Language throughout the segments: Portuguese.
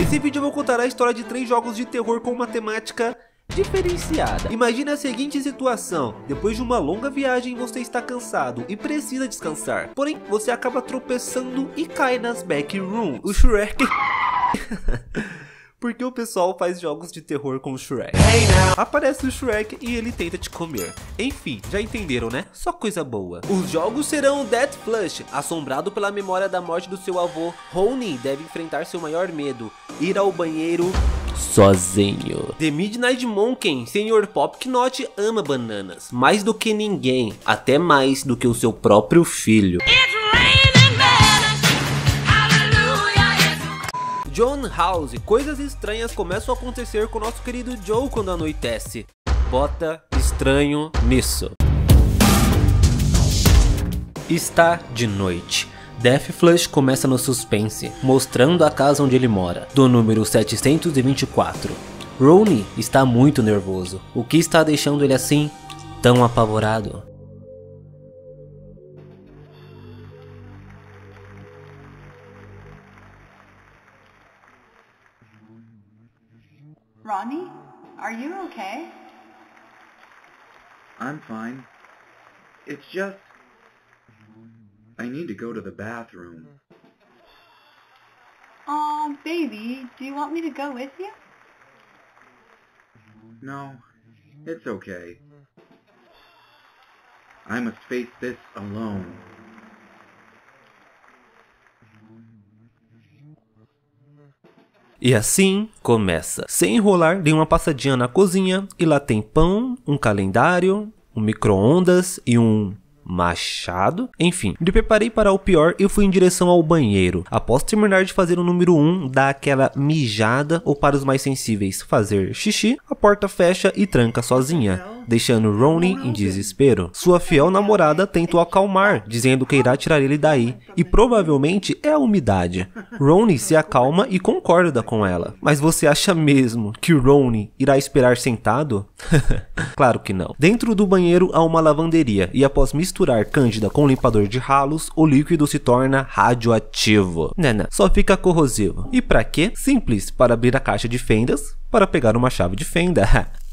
Nesse vídeo eu vou contar a história de 3 jogos de terror com uma temática diferenciada. Imagine a seguinte situação: depois de uma longa viagem você está cansado e precisa descansar, porém você acaba tropeçando e cai nas backrooms. O Shrek porque o pessoal faz jogos de terror com o Shrek. Aparece o Shrek e ele tenta te comer. Enfim, já entenderam, né? Só coisa boa. Os jogos serão Death Flush. Assombrado pela memória da morte do seu avô, Ronnie deve enfrentar seu maior medo: ir ao banheiro sozinho. The Midnight Monkey. Sr. Popknot ama bananas mais do que ninguém, até mais do que o seu próprio filho. John House. Coisas estranhas começam a acontecer com o nosso querido Joe quando anoitece. Bota estranho nisso. Está de noite. Death Flush começa no suspense, mostrando a casa onde ele mora, do número 724. Ronnie está muito nervoso. O que está deixando ele assim, tão apavorado? Ronnie, are you okay? I'm fine. It's just... I need to go to the bathroom. Aw, baby, do you want me to go with you? No, it's okay. I must face this alone. E assim começa. Sem enrolar, dei uma passadinha na cozinha e lá tem pão, um calendário, um micro-ondas e um machado. Enfim, me preparei para o pior e fui em direção ao banheiro. Após terminar de fazer o número 1, dar aquela mijada, ou para os mais sensíveis, fazer xixi, a porta fecha e tranca sozinha, deixando Ronnie em desespero. Sua fiel namorada tenta o acalmar, dizendo que irá tirar ele daí, e provavelmente é a umidade. Ronnie se acalma e concorda com ela. Mas você acha mesmo que Ronnie irá esperar sentado? Claro que não. Dentro do banheiro há uma lavanderia, e após misturar cândida com limpador de ralos, o líquido se torna radioativo. Não, só fica corrosivo. E pra quê? Simples, para abrir a caixa de fendas, para pegar uma chave de fenda.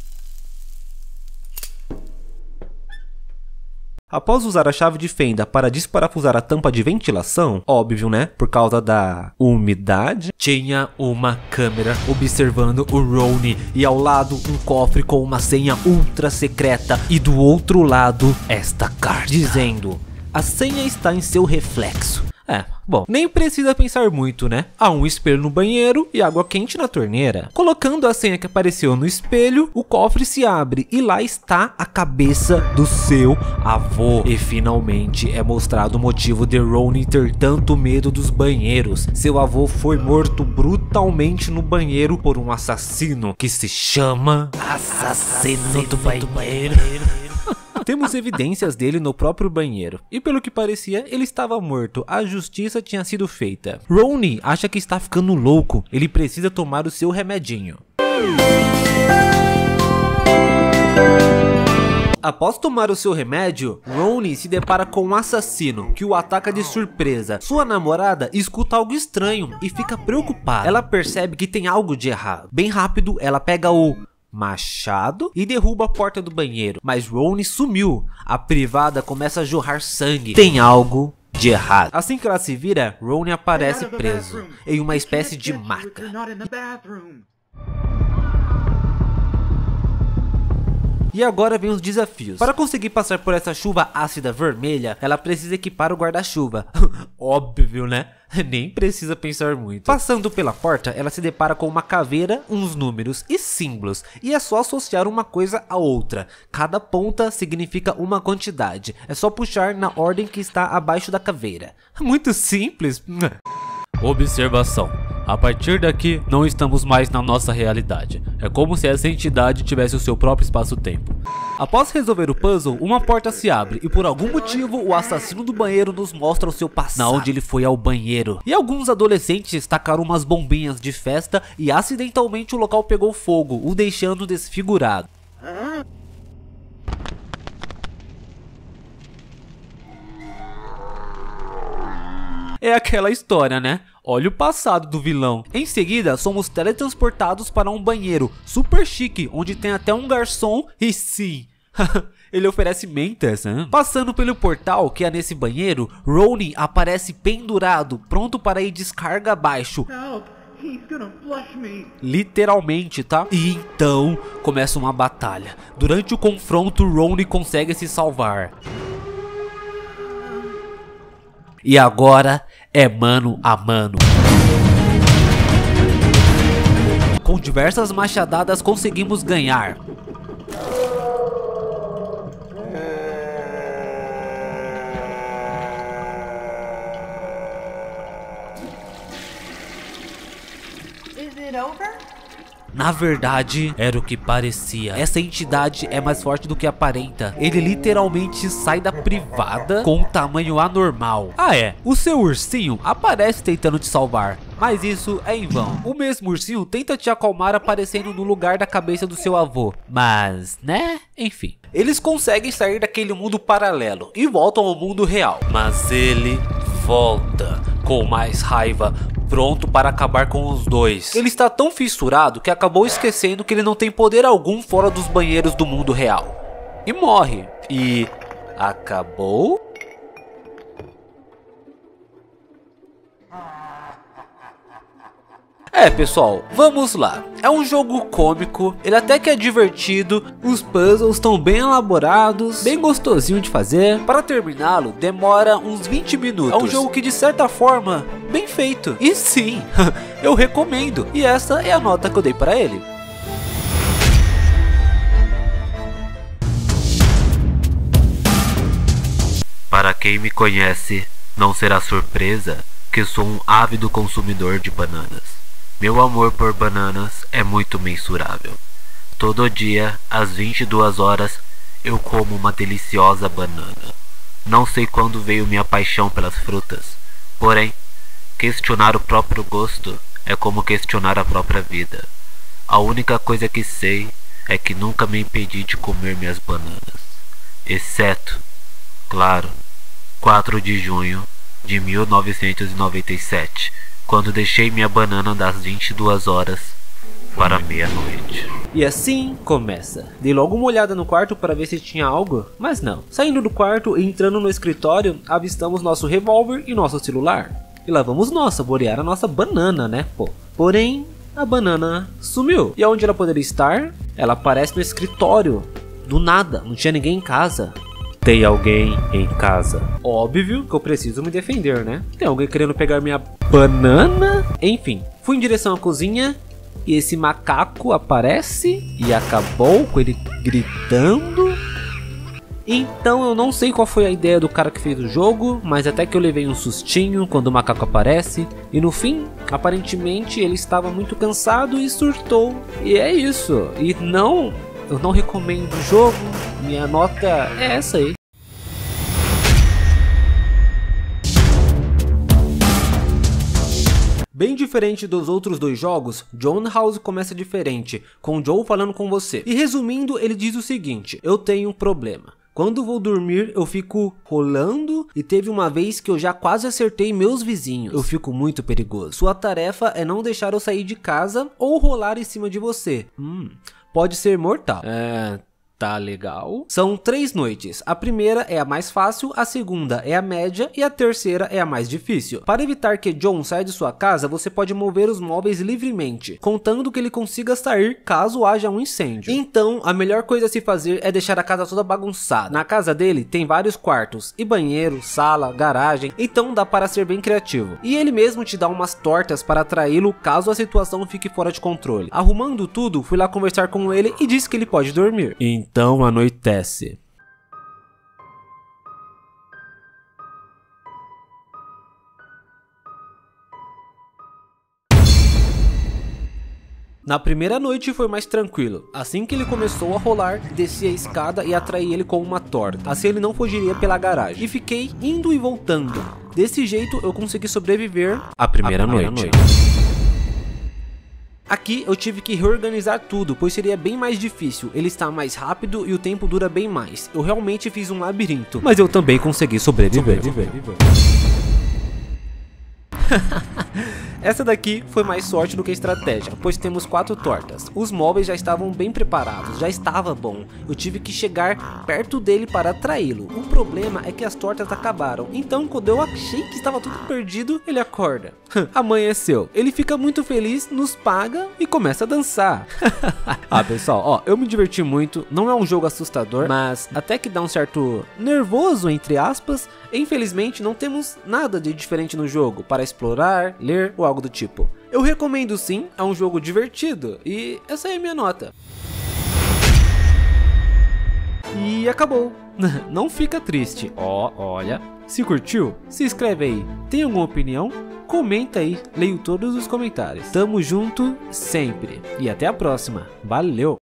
Após usar a chave de fenda para desparafusar a tampa de ventilação, óbvio, né? Por causa da umidade, tinha uma câmera observando o Ronnie e ao lado um cofre com uma senha ultra secreta e do outro lado esta carta dizendo: a senha está em seu reflexo. Bom, nem precisa pensar muito, né? Há um espelho no banheiro e água quente na torneira. Colocando a senha que apareceu no espelho, o cofre se abre e lá está a cabeça do seu avô. E finalmente é mostrado o motivo de Ronnie ter tanto medo dos banheiros. Seu avô foi morto brutalmente no banheiro por um assassino que se chama Assassino do Banheiro. Temos evidências dele no próprio banheiro, e pelo que parecia, ele estava morto. A justiça tinha sido feita. Ronnie acha que está ficando louco, ele precisa tomar o seu remedinho. Após tomar o seu remédio, Ronnie se depara com um assassino que o ataca de surpresa. Sua namorada escuta algo estranho e fica preocupada. Ela percebe que tem algo de errado. Bem rápido, ela pega o machado e derruba a porta do banheiro, mas Ronnie sumiu. A privada começa a jorrar sangue. Tem algo de errado. Assim que ela se vira, Ronnie aparece preso em uma espécie de maca. E agora vem os desafios. Para conseguir passar por essa chuva ácida vermelha, ela precisa equipar o guarda-chuva. Óbvio, né? Nem precisa pensar muito. Passando pela porta, ela se depara com uma caveira, uns números e símbolos. E é só associar uma coisa a outra. Cada ponta significa uma quantidade. É só puxar na ordem que está abaixo da caveira. Muito simples. Observação: a partir daqui não estamos mais na nossa realidade. É como se essa entidade tivesse o seu próprio espaço-tempo. Após resolver o puzzle, uma porta se abre e por algum motivo o assassino do banheiro nos mostra o seu passado, onde ele foi ao banheiro. E alguns adolescentes tacaram umas bombinhas de festa e acidentalmente o local pegou fogo, o deixando desfigurado. É aquela história, né? Olha o passado do vilão. Em seguida, somos teletransportados para um banheiro super chique, onde tem até um garçom e sim... ele oferece mentas, hein? Passando pelo portal que é nesse banheiro, Ronin aparece pendurado, pronto para ir descarga abaixo. Help! He's gonna flush me! Literalmente, tá? E então começa uma batalha. Durante o confronto, Ronin consegue se salvar. E agora é mano a mano. Com diversas machadadas conseguimos ganhar. Is it over? Na verdade, era o que parecia. Essa entidade é mais forte do que aparenta. Ele literalmente sai da privada com um tamanho anormal. Ah é, o seu ursinho aparece tentando te salvar, mas isso é em vão. O mesmo ursinho tenta te acalmar aparecendo no lugar da cabeça do seu avô. Mas, né? Enfim. Eles conseguem sair daquele mundo paralelo e voltam ao mundo real. Mas ele volta com mais raiva, pronto para acabar com os dois. Ele está tão fissurado que acabou esquecendo que ele não tem poder algum fora dos banheiros do mundo real. E morre. E acabou? É, pessoal, vamos lá. É um jogo cômico, ele até que é divertido, os puzzles estão bem elaborados, bem gostosinho de fazer. Para terminá-lo, demora uns 20 minutos. É um jogo que de certa forma, bem feito. E sim, eu recomendo. E essa é a nota que eu dei para ele. Para quem me conhece, não será surpresa que sou um ávido consumidor de bananas. Meu amor por bananas é muito mensurável. Todo dia, às 22 horas, eu como uma deliciosa banana. Não sei quando veio minha paixão pelas frutas, porém, questionar o próprio gosto é como questionar a própria vida. A única coisa que sei é que nunca me impedi de comer minhas bananas, exceto, claro, 4 de junho de 1997, quando deixei minha banana das 22 horas para meia-noite. E assim começa. Dei logo uma olhada no quarto para ver se tinha algo, mas não. Saindo do quarto e entrando no escritório, avistamos nosso revólver e nosso celular. E lá vamos nós saborear a nossa banana, né, pô. Porém, a banana sumiu. E onde ela poderia estar? Ela aparece no escritório. Do nada, não tinha ninguém em casa. Tem alguém em casa. Óbvio que eu preciso me defender, né? Tem alguém querendo pegar minha banana? Enfim, fui em direção à cozinha e esse macaco aparece e acabou com ele gritando. Então eu não sei qual foi a ideia do cara que fez o jogo, mas até que eu levei um sustinho quando o macaco aparece. E no fim, aparentemente ele estava muito cansado e surtou. E é isso. E não... eu não recomendo o jogo, minha nota é essa aí. Bem diferente dos outros dois jogos, John House começa diferente, com Joe falando com você. E resumindo, ele diz o seguinte: eu tenho um problema. Quando vou dormir, eu fico rolando e teve uma vez que eu já quase acertei meus vizinhos. Eu fico muito perigoso. Sua tarefa é não deixar eu sair de casa ou rolar em cima de você. Pode ser mortal. Tá legal. São 3 noites. A primeira é a mais fácil, a segunda é a média e a terceira é a mais difícil. Para evitar que John saia de sua casa, você pode mover os móveis livremente, contando que ele consiga sair caso haja um incêndio. Então, a melhor coisa a se fazer é deixar a casa toda bagunçada. Na casa dele tem vários quartos, e banheiro, sala, garagem, então dá para ser bem criativo. E ele mesmo te dá umas tortas para atraí-lo caso a situação fique fora de controle. Arrumando tudo, fui lá conversar com ele e disse que ele pode dormir. Então anoitece. Na primeira noite foi mais tranquilo. Assim que ele começou a rolar, desci a escada e atraí ele com uma torta. Assim ele não fugiria pela garagem. E fiquei indo e voltando. Desse jeito eu consegui sobreviver a primeira noite. Aqui eu tive que reorganizar tudo, pois seria bem mais difícil. Ele está mais rápido e o tempo dura bem mais. Eu realmente fiz um labirinto, mas eu também consegui sobreviver. Essa daqui foi mais sorte do que estratégia, pois temos 4 tortas. Os móveis já estavam bem preparados, já estava bom. Eu tive que chegar perto dele para atraí-lo. O problema é que as tortas acabaram, então quando eu achei que estava tudo perdido, ele acorda. Amanheceu, ele fica muito feliz, nos paga e começa a dançar. Ah, pessoal, ó, eu me diverti muito, não é um jogo assustador, mas até que dá um certo nervoso, entre aspas. Infelizmente não temos nada de diferente no jogo para explorar, ler ou algo do tipo. Eu recomendo sim, é um jogo divertido e essa é a minha nota. E acabou. Não fica triste. Ó, olha, se curtiu, se inscreve aí. Tem alguma opinião? Comenta aí, leio todos os comentários. Tamo junto sempre e até a próxima. Valeu!